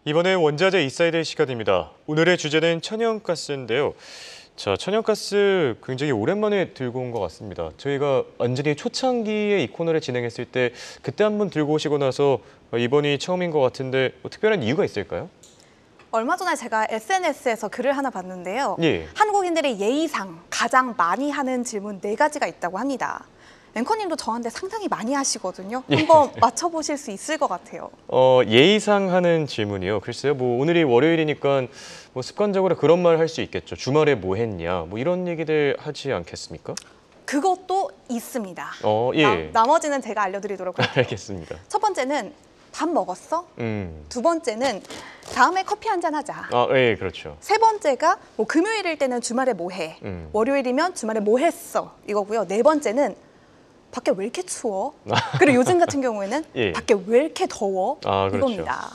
이번에 원자재 인사이드의 시간입니다. 오늘의 주제는 천연가스인데요. 자, 천연가스 굉장히 오랜만에 들고 온 것 같습니다. 저희가 완전히 초창기에 이 코너를 진행했을 때 그때 한번 들고 오시고 나서 이번이 처음인 것 같은데 특별한 이유가 있을까요? 얼마 전에 제가 SNS에서 글을 하나 봤는데요. 예. 한국인들의 예의상 가장 많이 하는 질문 4가지가 있다고 합니다. 앵커님도 저한테 상당히 많이 하시거든요. 한번 맞춰보실 수 있을 것 같아요. 예의상 하는 질문이요. 글쎄요, 오늘이 월요일이니까 습관적으로 그런 말 할 수 있겠죠. 주말에 뭐 했냐, 이런 얘기들 하지 않겠습니까? 그것도 있습니다. 예. 나머지는 제가 알려드리도록 할게요. 알겠습니다. 첫 번째는 밥 먹었어? 두 번째는 다음에 커피 한잔 하자. 예, 그렇죠. 세 번째가 금요일일 때는 주말에 뭐 해? 월요일이면 주말에 뭐 했어? 이거고요. 네 번째는 밖에 왜 이렇게 추워? 그리고 요즘 같은 경우에는 예. 밖에 왜 이렇게 더워? 그렇죠. 이겁니다.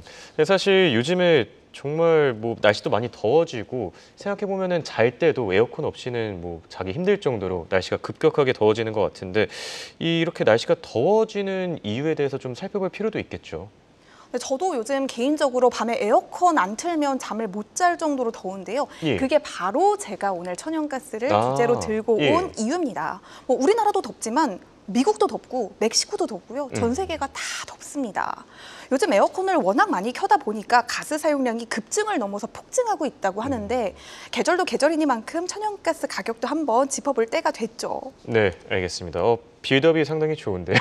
사실 요즘에 정말 날씨도 많이 더워지고 생각해 보면은 잘 때도 에어컨 없이는 자기 힘들 정도로 날씨가 급격하게 더워지는 것 같은데 이렇게 날씨가 더워지는 이유에 대해서 좀 살펴볼 필요도 있겠죠. 저도 요즘 개인적으로 밤에 에어컨 안 틀면 잠을 못 잘 정도로 더운데요. 예. 그게 바로 제가 오늘 천연가스를 주제로 들고 온 이유입니다. 우리나라도 덥지만 미국도 덥고 멕시코도 덥고요. 전 세계가 다 덥습니다. 요즘 에어컨을 워낙 많이 켜다 보니까 가스 사용량이 급증을 넘어서 폭증하고 있다고 하는데 계절도 계절이니만큼 천연가스 가격도 한번 짚어볼 때가 됐죠. 네, 알겠습니다. 빌드업이 상당히 좋은데요.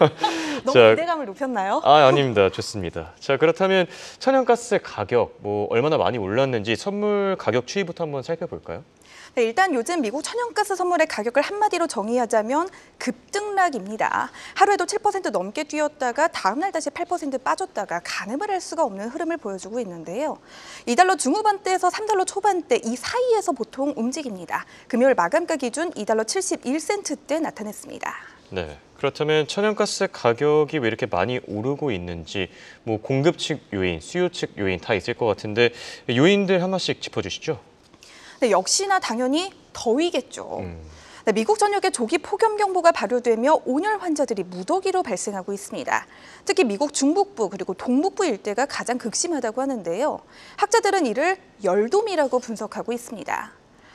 너무 기대감을 높였나요? 아닙니다. 좋습니다. 자, 그렇다면 천연가스 가격 얼마나 많이 올랐는지 선물 가격 추이부터 한번 살펴볼까요? 네, 일단 요즘 미국 천연가스 선물의 가격을 한마디로 정의하자면 급등락입니다. 하루에도 7% 넘게 뛰었다가 다음 날 다시 8% 빠졌다가 가늠을 할 수가 없는 흐름을 보여주고 있는데요. 2달러 중후반대에서 3달러 초반대 이 사이에서 보통 움직입니다. 금요일 마감가 기준 2달러 71센트대 나타냈습니다. 네, 그렇다면 천연가스 가격이 왜 이렇게 많이 오르고 있는지 공급 측 요인, 수요 측 요인 다 있을 것 같은데 요인들 하나씩 짚어주시죠. 네, 역시나 당연히 더위겠죠. 네, 미국 전역에 조기 폭염경보가 발효되며 온열 환자들이 무더기로 발생하고 있습니다. 특히 미국 중북부 그리고 동북부 일대가 가장 극심하다고 하는데요. 학자들은 이를 열돔이라고 분석하고 있습니다.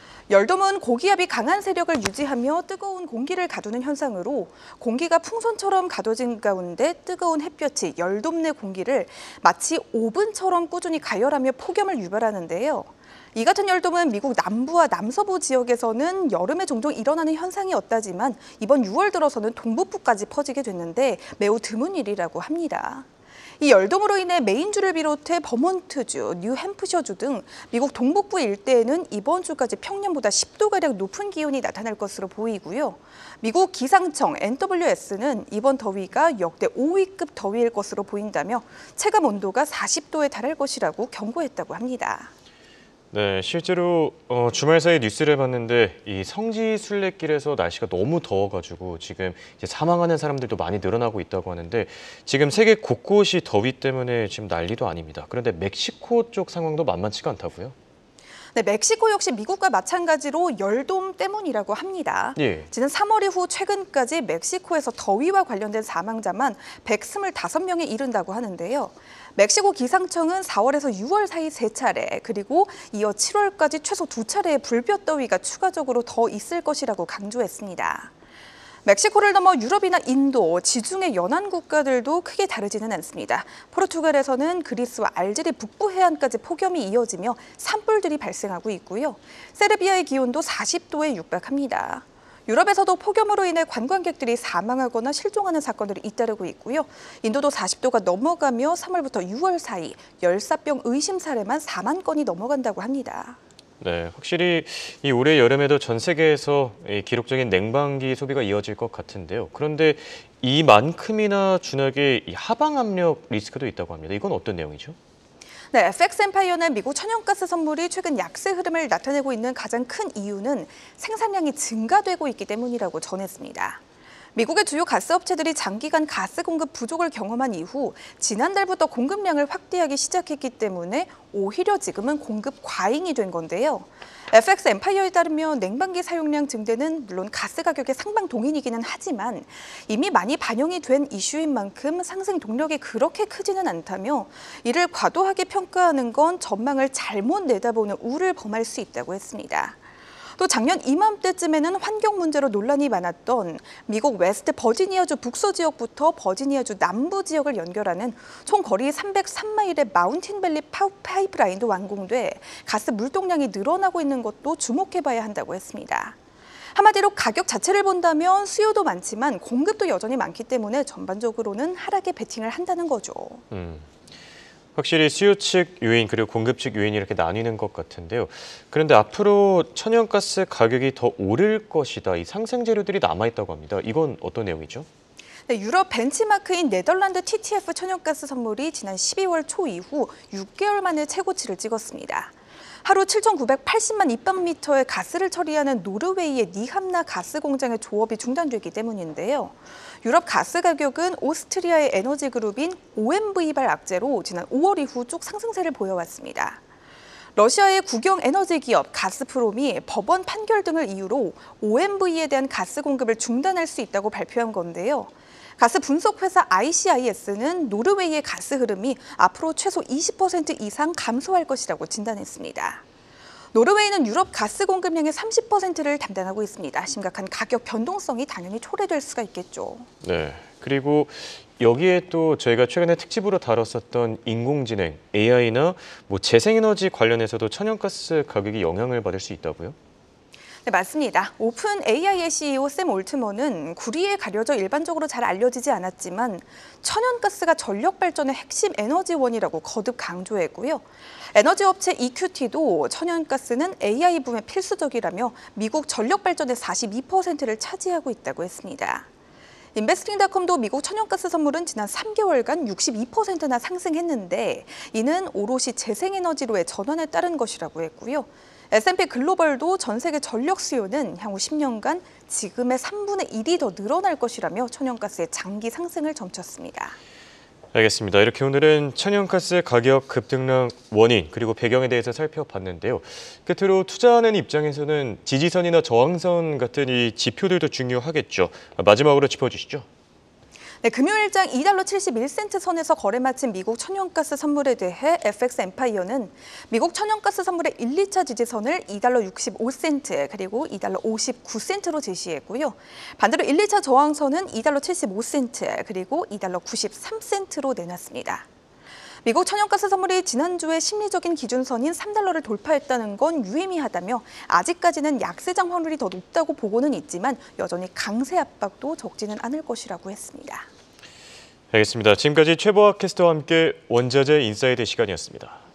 열돔은 고기압이 강한 세력을 유지하며 뜨거운 공기를 가두는 현상으로 공기가 풍선처럼 가둬진 가운데 뜨거운 햇볕이 열돔 내 공기를 마치 오븐처럼 꾸준히 가열하며 폭염을 유발하는데요. 이 같은 열돔은 미국 남부와 남서부 지역에서는 여름에 종종 일어나는 현상이었다지만 이번 6월 들어서는 동북부까지 퍼지게 됐는데 매우 드문 일이라고 합니다. 이 열돔으로 인해 메인주를 비롯해 버몬트주, 뉴햄프셔주 등 미국 동북부 일대에는 이번 주까지 평년보다 10도가량 높은 기온이 나타날 것으로 보이고요. 미국 기상청 NWS는 이번 더위가 역대 5위급 더위일 것으로 보인다며 체감 온도가 40도에 달할 것이라고 경고했다고 합니다. 네, 실제로 주말 사이 뉴스를 봤는데 이 성지 순례길에서 날씨가 너무 더워가지고 지금 이제 사망하는 사람들도 많이 늘어나고 있다고 하는데 지금 세계 곳곳이 더위 때문에 지금 난리도 아닙니다. 그런데 멕시코 쪽 상황도 만만치가 않다고요? 네, 멕시코 역시 미국과 마찬가지로 열돔 때문이라고 합니다. 예. 지난 3월 이후 최근까지 멕시코에서 더위와 관련된 사망자만 125명에 이른다고 하는데요. 멕시코 기상청은 4월에서 6월 사이 3차례 그리고 이어 7월까지 최소 2차례의 불볕더위가 추가적으로 더 있을 것이라고 강조했습니다. 멕시코를 넘어 유럽이나 인도, 지중해 연안 국가들도 크게 다르지는 않습니다. 포르투갈에서는 그리스와 알제리 북부 해안까지 폭염이 이어지며 산불들이 발생하고 있고요. 세르비아의 기온도 40도에 육박합니다. 유럽에서도 폭염으로 인해 관광객들이 사망하거나 실종하는 사건들이 잇따르고 있고요. 인도도 40도가 넘어가며 3월부터 6월 사이 열사병 의심 사례만 4만 건이 넘어간다고 합니다. 네, 확실히 이 올해 여름에도 전 세계에서 기록적인 냉방기 소비가 이어질 것 같은데요. 그런데 이만큼이나 준하게 하방 압력 리스크도 있다고 합니다. 이건 어떤 내용이죠? 네, FX엠파이어는 미국 천연가스 선물이 최근 약세 흐름을 나타내고 있는 가장 큰 이유는 생산량이 증가되고 있기 때문이라고 전했습니다. 미국의 주요 가스업체들이 장기간 가스 공급 부족을 경험한 이후 지난달부터 공급량을 확대하기 시작했기 때문에 오히려 지금은 공급 과잉이 된 건데요. FX 엠파이어에 따르면 냉방기 사용량 증대는 물론 가스 가격의 상방 동인이기는 하지만 이미 많이 반영이 된 이슈인 만큼 상승 동력이 그렇게 크지는 않다며 이를 과도하게 평가하는 건 전망을 잘못 내다보는 우를 범할 수 있다고 했습니다. 또 작년 이맘때쯤에는 환경 문제로 논란이 많았던 미국 웨스트 버지니아주 북서 지역부터 버지니아주 남부 지역을 연결하는 총 거리 303마일의 마운틴밸리 파이프라인도 완공돼 가스 물동량이 늘어나고 있는 것도 주목해봐야 한다고 했습니다. 한마디로 가격 자체를 본다면 수요도 많지만 공급도 여전히 많기 때문에 전반적으로는 하락에 베팅을 한다는 거죠. 확실히 수요 측 요인 그리고 공급 측 요인이 이렇게 나뉘는 것 같은데요. 그런데 앞으로 천연가스 가격이 더 오를 것이다. 이 상생 재료들이 남아있다고 합니다. 이건 어떤 내용이죠? 네, 유럽 벤치마크인 네덜란드 TTF 천연가스 선물이 지난 12월 초 이후 6개월 만에 최고치를 찍었습니다. 하루 7,980만 입방미터의 가스를 처리하는 노르웨이의 니함나 가스 공장의 조업이 중단되기 때문인데요. 유럽 가스 가격은 오스트리아의 에너지 그룹인 OMV발 악재로 지난 5월 이후 쭉 상승세를 보여왔습니다. 러시아의 국영 에너지 기업 가스프롬이 법원 판결 등을 이유로 OMV에 대한 가스 공급을 중단할 수 있다고 발표한 건데요. 가스 분석 회사 ICIS는 노르웨이의 가스 흐름이 앞으로 최소 20% 이상 감소할 것이라고 진단했습니다. 노르웨이는 유럽 가스 공급량의 30%를 담당하고 있습니다. 심각한 가격 변동성이 당연히 초래될 수가 있겠죠. 네. 그리고 여기에 또 저희가 최근에 특집으로 다뤘었던 인공지능, AI나 재생에너지 관련해서도 천연가스 가격이 영향을 받을 수 있다고요? 네, 맞습니다. 오픈 AI의 CEO 샘 올트먼은 구리에 가려져 일반적으로 잘 알려지지 않았지만 천연가스가 전력 발전의 핵심 에너지원이라고 거듭 강조했고요. 에너지 업체 EQT도 천연가스는 AI 붐에 필수적이라며 미국 전력 발전의 42%를 차지하고 있다고 했습니다. 인베스팅닷컴도 미국 천연가스 선물은 지난 3개월간 62%나 상승했는데 이는 오롯이 재생에너지로의 전환에 따른 것이라고 했고요. S&P 글로벌도 전 세계 전력 수요는 향후 10년간 지금의 3분의 1이 더 늘어날 것이라며 천연가스의 장기 상승을 점쳤습니다. 알겠습니다. 이렇게 오늘은 천연가스 가격 급등락 원인 그리고 배경에 대해서 살펴봤는데요. 끝으로 투자하는 입장에서는 지지선이나 저항선 같은 이 지표들도 중요하겠죠. 마지막으로 짚어주시죠. 네, 금요일장 2달러 71센트 선에서 거래 마친 미국 천연가스 선물에 대해 FX 엠파이어는 미국 천연가스 선물의 1, 2차 지지선을 2달러 65센트 그리고 2달러 59센트로 제시했고요. 반대로 1, 2차 저항선은 2달러 75센트 그리고 2달러 93센트로 내놨습니다. 미국 천연가스 선물이 지난주에 심리적인 기준선인 3달러를 돌파했다는 건 유의미하다며 아직까지는 약세장 확률이 더 높다고 보고는 있지만 여전히 강세 압박도 적지는 않을 것이라고 했습니다. 알겠습니다. 지금까지 최보학 캐스터와 함께 원자재 인사이드 시간이었습니다.